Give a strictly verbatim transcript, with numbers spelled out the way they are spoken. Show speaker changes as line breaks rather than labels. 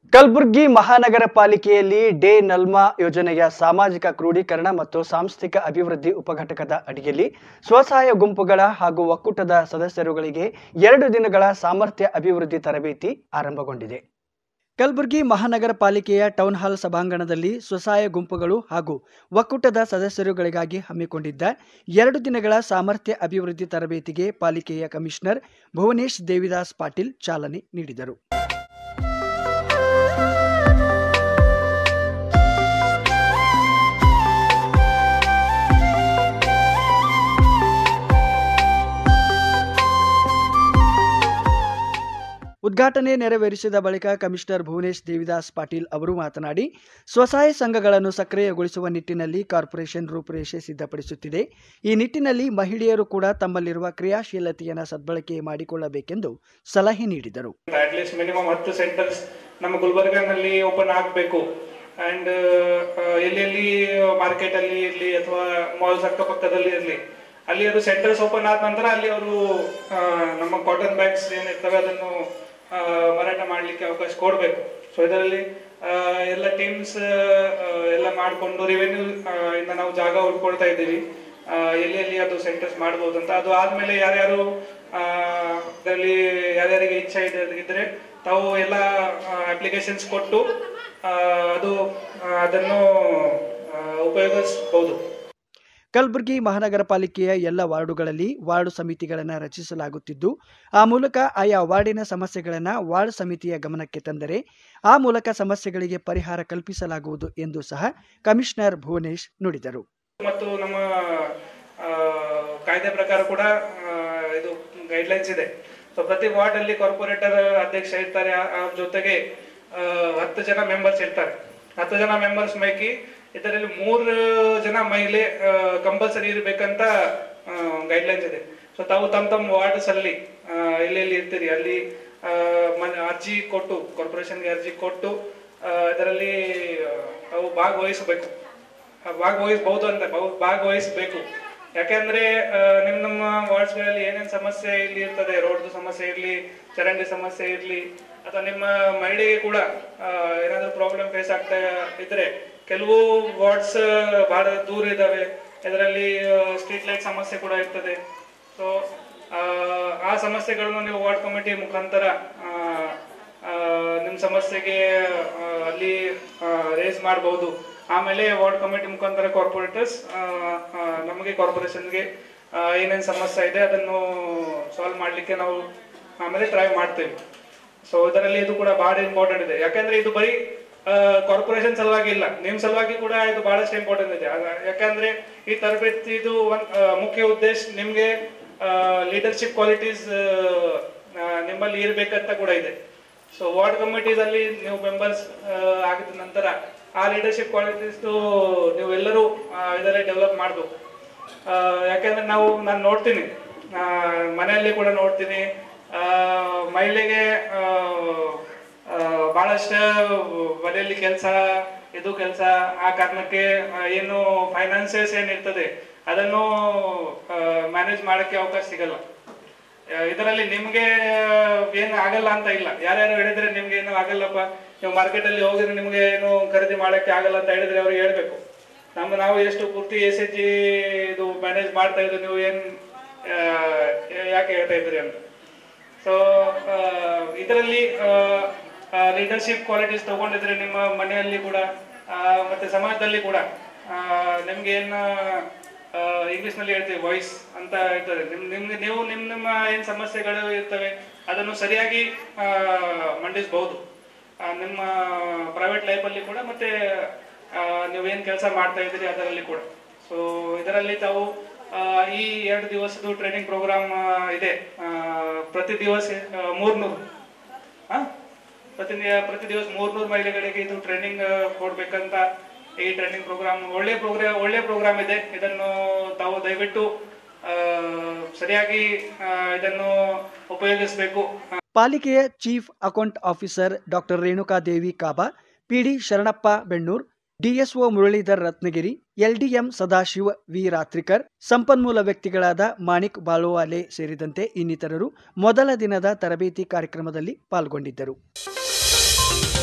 ಕಲಬುರಗಿ ಮಹಾನಗರ ಪಾಲಿಕೆಯಲ್ಲಿ ಡೇ ನಲ್ಮಾ ಯೋಜನೆಯ ಸಾಮಾಜಿಕ ಕ್ರೋಢೀಕರಣ ಮತ್ತು ಸಾಂಸ್ಥಿಕ ಅಭಿವೃದ್ಧಿ ಉಪಘಟಕದ ಅಡಿಯಲ್ಲಿ ಸ್ವಸಹಾಯ ಗುಂಪುಗಳ ಹಾಗೂ ಒಕ್ಕೂಟದ ಸದಸ್ಯರುಗಳಿಗೆ ಎರಡು ದಿನಗಳ ಸಾಮರ್ಥ್ಯ ಅಭಿವೃದ್ಧಿ ತರಬೇತಿ ಆರಂಭಗೊಂಡಿದೆ. ಕಲಬುರಗಿ ಮಹಾನಗರ ಪಾಲಿಕೆಯ ಟೌನ್ ಹಾಲ್ ಸಭಾಂಗಣದಲ್ಲಿ ಸ್ವಸಹಾಯ ಗುಂಪುಗಳು ಹಾಗೂ ಒಕ್ಕೂಟದ ಸದಸ್ಯರುಗಳಿಗಾಗಿ ಹಮ್ಮಿಕೊಂಡಿದ್ದ ಎರಡು ದಿನಗಳ ಸಾಮರ್ಥ್ಯ ಅಭಿವೃದ್ಧಿ ತರಬೇತಿಗೆ ಪಾಲಿಕೆಯ ಕಮಿಷನರ್ ಭುವನೇಶ್ ದೇವಿದಾಸ್ ಪಾಟೀಲ್ ಚಾಲನೆ ನೀಡಿದರು. ಉದ್ಘಾಟನೆ ನೆರವೇರಿಸಿದ ಬಳಿಕ ಕಮಿಷನರ್ ಭುವನೇಶ್ ದೇವಿದಾಸ್ ಪಾಟೀಲ್ ಅವರು ಮಾತನಾಡಿ, ಸ್ವಸಹಾಯ ಸಂಘಗಳನ್ನು ಸಕ್ರಿಯಗೊಳಿಸುವ ನಿಟ್ಟಿನಲ್ಲಿ ಕಾರ್ಪೊರೇಷನ್ ರೂಪುರೇಷೆ ಸಿದ್ಧಪಡಿಸುತ್ತಿದೆ. ಈ ನಿಟ್ಟಿನಲ್ಲಿ ಮಹಿಳೆಯರು ಕೂಡ ತಮ್ಮಲ್ಲಿರುವ ಕ್ರಿಯಾಶೀಲತೆಯನ್ನು ಸದ್ಬಳಕೆ ಮಾಡಿಕೊಳ್ಳಬೇಕೆಂದು ಸಲಹೆ ನೀಡಿದರು.
ಅಟ್ಲೀಸ್ಟ್ ಮಿನಿಮಮ್ ಹತ್ತು ಸೆಂಟರ್ಸ್ ನಮ್ಮ ಗುಲ್ಬರ್ಗಾನಲ್ಲಿ ಓಪನ್ ಆಗಬೇಕು. ಅಂಡ್ ಎಲ್ಲೆಲ್ಲಿ ಮಾರ್ಕೆಟ್ ಅಲ್ಲಿ ಇರಲಿ ಅಥವಾ ಮಾಲ್ಸ್ ಅಕ್ಕಪಕ್ಕದಲ್ಲಿ ಇರಲಿ, ಅಲ್ಲಿ ಅದು ಸೆಂಟರ್ಸ್ ಓಪನ್ ಆದ ನಂತರ ಅಲ್ಲಿ ಅವರು ನಮ್ಮ ಕಾಟನ್ ಬ್ಯಾಗ್ಸ್ ಏನಿರ್ತವೆ ಅದನ್ನು ಮಾರಾಟ ಮಾಡಲಿಕ್ಕೆ ಅವಕಾಶ ಕೊಡಬೇಕು. ಸೊ ಇದರಲ್ಲಿ ಎಲ್ಲ ಟೀಮ್ಸ್ ಎಲ್ಲ ಮಾಡಿಕೊಂಡು ರೆವೆನ್ಯೂ ಇಂದ ನಾವು ಜಾಗ ಹುಡ್ಕೊಳ್ತಾ ಇದ್ದೀವಿ, ಎಲ್ಲಿ ಎಲ್ಲಿ ಅದು ಸೆಂಟರ್ಸ್ ಮಾಡ್ಬೋದು ಅಂತ. ಅದು ಆದ್ಮೇಲೆ ಯಾರ್ಯಾರು ಅದರಲ್ಲಿ ಯಾರ್ಯಾರಿಗೆ ಇಚ್ಛೆ ಇದೆ ಇದ್ರೆ ತಾವು ಎಲ್ಲ ಅಪ್ಲಿಕೇಶನ್ಸ್ ಕೊಟ್ಟು ಅದು ಅದನ್ನು ಉಪಯೋಗಿಸಬಹುದು.
ಕಲಬುರಗಿ ಮಹಾನಗರ ಪಾಲಿಕೆಯ ಎಲ್ಲ ವಾರ್ಡುಗಳಲ್ಲಿ ವಾರ್ಡು ಸಮಿತಿಗಳನ್ನು ರಚಿಸಲಾಗುತ್ತಿದ್ದು, ಆ ಮೂಲಕ ಆಯಾ ವಾರ್ಡಿನ ಸಮಸ್ಯೆಗಳನ್ನು ವಾರ್ಡ್ ಸಮಿತಿಯ ಗಮನಕ್ಕೆ ತಂದರೆ ಆ ಮೂಲಕ ಸಮಸ್ಯೆಗಳಿಗೆ ಪರಿಹಾರ ಕಲ್ಪಿಸಲಾಗುವುದು ಎಂದು ಸಹ ಕಮಿಷನರ್ ಭುವನೇಶ್ ನುಡಿದರು.
ಮತ್ತು ನಮ್ಮ ಕಾಯ್ದೆ ಪ್ರಕಾರ ಕೂಡ ಇದು ಗೈಡ್ಲೈನ್ಸ್ ಇದೆ. ಸೊ ಪ್ರತಿ ವಾರ್ಡ್ ಅಲ್ಲಿ ಕಾರ್ಪೊರೇಟರ್ ಅಧ್ಯಕ್ಷ ಇರ್ತಾರೆ, ಅವ್ರ ಜೊತೆಗೆ ಹತ್ತು ಜನ ಮೆಂಬರ್ಸ್ ಇರ್ತಾರೆ. ಹತ್ತು ಜನ ಮೆಂಬರ್ಸ್ ಪೈಕಿ ಇದರಲ್ಲಿ ಮೂರು ಜನ ಮಹಿಳೆ ಕಂಪಲ್ಸರಿ ಇರಬೇಕಂತ ಗೈಡ್ಲೈನ್ಸ್ ಇದೆ. ಸೊ ತಾವು ತಮ್ಮ ತಮ್ಮ ವಾರ್ಡ್ಸ್ ಅಲ್ಲಿ ಎಲ್ಲೆಲ್ಲಿ ಇರ್ತೀರಿ ಅಲ್ಲಿ ಅರ್ಜಿ ಕೊಟ್ಟು ಕಾರ್ಪೊರೇಷನ್ಗೆ ಅರ್ಜಿ ಕೊಟ್ಟು ಇದರಲ್ಲಿ ತಾವು ಭಾಗವಹಿಸಬೇಕು. ಭಾಗವಹಿಸಬಹುದು ಅಂತ ಭಾಗವಹಿಸಬೇಕು. ಯಾಕೆಂದ್ರೆ ನಿಮ್ ನಮ್ಮ ವಾರ್ಡ್ಸ್ಗಳಲ್ಲಿ ಏನೇನ್ ಸಮಸ್ಯೆ ಇಲ್ಲಿ ಇರ್ತದೆ, ರೋಡ್ದು ಸಮಸ್ಯೆ ಇರ್ಲಿ, ಚರಂಡಿ ಸಮಸ್ಯೆ ಇರ್ಲಿ, ಅಥವಾ ನಿಮ್ಮ ಮಹಿಳೆಗೆ ಕೂಡ ಏನಾದ್ರು ಪ್ರಾಬ್ಲಮ್ ಫೇಸ್ ಆಗ್ತಾ ಇದ್ರೆ, ಕೆಲವು ವಾರ್ಡ್ಸ್ ಬಹಳ ದೂರ ಇದಾವೆ, ಇದರಲ್ಲಿ ಸ್ಟ್ರೀಟ್ ಲೈಟ್ ಸಮಸ್ಯೆ ಕೂಡ ಇರ್ತದೆ. ಸೊ ಆ ಸಮಸ್ಯೆಗಳನ್ನು ನೀವು ವಾರ್ಡ್ ಕಮಿಟಿ ಮುಖಾಂತರ ನಿಮ್ಮ ಸಮಸ್ಯೆಗೆ ಅಲ್ಲಿ ರೇಸ್ ಮಾಡಬಹುದು. ಆಮೇಲೆ ವಾರ್ಡ್ ಕಮಿಟಿ ಮುಖಾಂತರ ಕಾರ್ಪೊರೇಟರ್ಸ್ ನಮಗೆ ಕಾರ್ಪೊರೇಷನ್ಗೆ ಏನೇನು ಸಮಸ್ಯೆ ಇದೆ ಅದನ್ನು ಸಾಲ್ವ್ ಮಾಡಲಿಕ್ಕೆ ನಾವು ಆಮೇಲೆ ಟ್ರೈ ಮಾಡ್ತೇವೆ. ಸೊ ಇದರಲ್ಲಿ ಇದು ಕೂಡ ಬಹಳ ಇಂಪಾರ್ಟೆಂಟ್ ಇದೆ. ಯಾಕಂದ್ರೆ ಇದು ಬರೀ ಕಾರ್ಪೊರೇಷನ್ ಸಲುವಾಗಿ ಇಲ್ಲ, ನಿಮ್ ಸಲುವಾಗಿ ಕೂಡ ಇದು ಬಹಳಷ್ಟು ಇಂಪಾರ್ಟೆಂಟ್ ಇದೆ. ಯಾಕಂದ್ರೆ ಈ ತರಬೇತಿ ಇದು ಒಂದ್ ಮುಖ್ಯ ಉದ್ದೇಶ ನಿಮ್ಗೆ ಲೀಡರ್ಶಿಪ್ ಕ್ವಾಲಿಟೀಸ್ ನಿಮ್ಮಲ್ಲಿ ಇರ್ಬೇಕಂತ ಕೂಡ ಇದೆ. ಸೊ ವಾರ್ಡ್ ಕಮಿಟೀಸ್ ಅಲ್ಲಿ ನೀವು ಮೆಂಬರ್ಸ್ ಆಗಿದ ನಂತರ ಆ ಲೀಡರ್ಶಿಪ್ ಕ್ವಾಲಿಟೀಸ್ ನೀವು ಎಲ್ಲರೂ ಇದರಲ್ಲಿ ಡೆವಲಪ್ ಮಾಡಬೇಕು. ಯಾಕಂದ್ರೆ ನಾವು ನಾನು ನೋಡ್ತೀನಿ, ಮನೆಯಲ್ಲಿ ಕೂಡ ನೋಡ್ತೀನಿ, ಮಹಿಳೆಗೆ ಬಹಳಷ್ಟು ಮನೆಯಲ್ಲಿ ಕೆಲಸ, ಇದು ಕೆಲಸ, ಆ ಕಾರಣಕ್ಕೆ ಏನು ಫೈನಾನ್ಸಸ್ ಏನಿರ್ತದೆ ಅದನ್ನು ಮ್ಯಾನೇಜ್ ಮಾಡಕ್ಕೆ ಅವಕಾಶ ಸಿಗಲ್ಲ. ಇದರಲ್ಲಿ ನಿಮ್ಗೆ ಏನು ಆಗಲ್ಲ ಅಂತ ಇಲ್ಲ. ಯಾರ್ಯಾರು ಹೇಳಿದ್ರೆ ನಿಮ್ಗೆ ಏನು ಆಗಲ್ಲಪ್ಪ, ನೀವು ಮಾರ್ಕೆಟ್ ಅಲ್ಲಿ ಹೋಗಿದ್ರೆ ನಿಮ್ಗೆ ಏನು ಖರೀದಿ ಮಾಡಕ್ಕೆ ಆಗಲ್ಲ ಅಂತ ಹೇಳಿದ್ರೆ ಅವ್ರಿಗೆ ಹೇಳ್ಬೇಕು, ನಮ್ಮ ನಾವು ಎಷ್ಟು ಪೂರ್ತಿ ಎಸ್ ಎಚ್ ಜಿ ಇದು ಮ್ಯಾನೇಜ್ ಮಾಡ್ತಾ ಇದ್ರು, ನೀವು ಏನ್ ಯಾಕೆ ಹೇಳ್ತಾ ಇದ್ರಿ ಅಂತ. ಸೊ ಇದರಲ್ಲಿ ಲೀಡರ್ಶಿಪ್ ಕ್ವಾಲಿಟೀಸ್ ತಗೊಂಡಿದ್ರೆ ನಿಮ್ಮ ಮನೆಯಲ್ಲಿ ಕೂಡ ಮತ್ತೆ ಸಮಾಜದಲ್ಲಿ ಕೂಡ ನಿಮ್ಗೆ ಏನ್ ಇಂಗ್ಲಿಷ್ ನಲ್ಲಿ ಹೇಳ್ತೀವಿ ವಾಯ್ಸ್ ಅಂತ ಇರ್ತದೆ. ನಿಮ್ ನಿಮ್ಗೆ ನೀವು ನಿಮ್ ನಿಮ್ಮ ಏನ್ ಸಮಸ್ಯೆಗಳು ಇರ್ತವೆ ಅದನ್ನು ಸರಿಯಾಗಿ ಮಂಡಿಸಬಹುದು ನಿಮ್ಮ ಪ್ರೈವೇಟ್ ಲೈಫ್ ಅಲ್ಲಿ ಕೂಡ, ಮತ್ತೆ ನೀವೇನ್ ಕೆಲಸ ಮಾಡ್ತಾ ಇದ್ದೀರಿ ಅದರಲ್ಲಿ ಕೂಡ. ಸೊ ಇದರಲ್ಲಿ ತಾವು ಈ ಎರಡು ದಿವಸದ ಟ್ರೈನಿಂಗ್ ಪ್ರೋಗ್ರಾಮ್ ಇದೆ. ಪ್ರತಿ ದಿವಸ ಮೂರ್ನೂರು ಹ ಪ್ರತಿ ಪ್ರತಿ ದಿವಸ ಮೂರ್ನೂರು ಮಹಿಳೆಗಳಿಗೆ ಇದು ಟ್ರೈನಿಂಗ್ ಕೊಡ್ಬೇಕಂತ ಈ ಟ್ರೈನಿಂಗ್ ಪ್ರೋಗ್ರಾಮ್ ಒಳ್ಳೆ ಪ್ರೋಗ್ರಾಮ್ ಒಳ್ಳೆ ಪ್ರೋಗ್ರಾಮ್ ಇದೆ. ಇದನ್ನು ತಾವು ದಯವಿಟ್ಟು ಸರಿಯಾಗಿ ಇದನ್ನು ಉಪಯೋಗಿಸಬೇಕು.
ಪಾಲಿಕೆಯ chief account officer doctor Renukadevi Kaba, PD Sharanappa Bennur, DSO Muralidhar Ratnagiri, LDM Sadashiva V Ratrikar, ಸಂಪನ್ಮೂಲ ವ್ಯಕ್ತಿಗಳಾದ ಮಾಣಿಕ್ ಬಾಳುವಾಲೆ ಸೇರಿದಂತೆ ಇನ್ನಿತರರು ಮೊದಲ ದಿನದ ತರಬೇತಿ ಕಾರ್ಯಕ್ರಮದಲ್ಲಿ ಪಾಲ್ಗೊಂಡಿದ್ದರು.